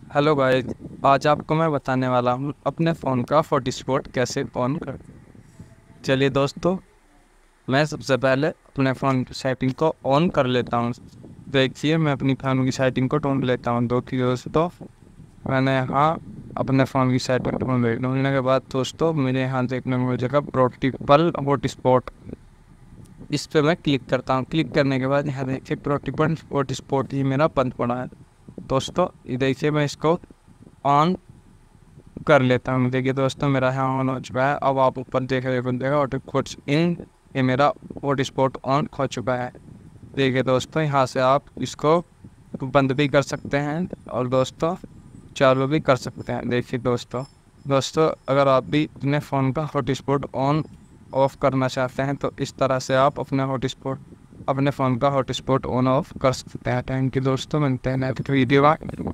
Hello guys. आज आपको मैं बताने वाला हूँ अपने फ़ोन का हॉटस्पॉट कैसे ऑन कर। चलिए दोस्तों, मैं सबसे पहले अपने फ़ोन की सेटिंग को ऑन कर लेता हूँ। देखिए, मैं अपनी फ़ोन की सेटिंग को ढूंढ लेता हूँ। दोस्तों, मैंने यहाँ अपने फ़ोन की सेटिंग ढूंढने के बाद दोस्तों मेरे यहाँ देखने को मिलेगा प्रोटिपल हॉटस्पॉट। इस पे मैं क्लिक करता हूँ। क्लिक करने के बाद यहाँ देखिए प्रोटिपल हॉटस्पॉट ही मेरा बंद पड़ा है। दोस्तों ये देखिए, मैं इसको ऑन कर लेता हूँ। देखिए दोस्तों, मेरा यहाँ ऑन हो चुका है। अब आप ऊपर देख रहे हो हॉटस्पॉट इन, ये मेरा हॉटस्पॉट ऑन हो चुका है। देखिए दोस्तों, यहाँ से आप इसको बंद भी कर सकते हैं और दोस्तों चालू भी कर सकते हैं। देखिए दोस्तों अगर आप भी अपने फ़ोन का हॉटस्पॉट ऑन ऑफ करना चाहते हैं तो इस तरह से आप अपने फ़ोन का हॉटस्पॉट ऑन ऑफ कर सकते हैं। थैंक यू दोस्तों, मिलते हैं नेक्स्ट वीडियो में।